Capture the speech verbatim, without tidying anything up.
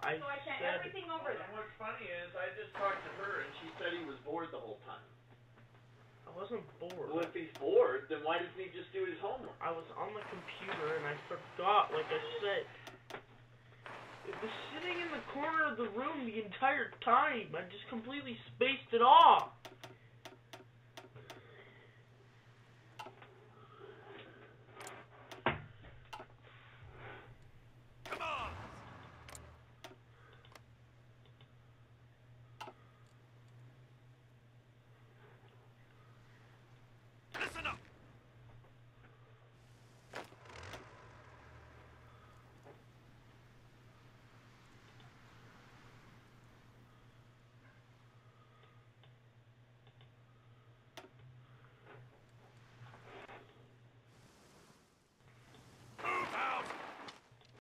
I so I sent said, everything over Well, there. and what's funny is, I just talked to her, and she said he was bored the whole time. I wasn't bored. Well, if he's bored, then why doesn't he just do his homework? I was on the computer and I forgot, like I said. It was sitting in the corner of the room the entire time. I just completely spaced it off.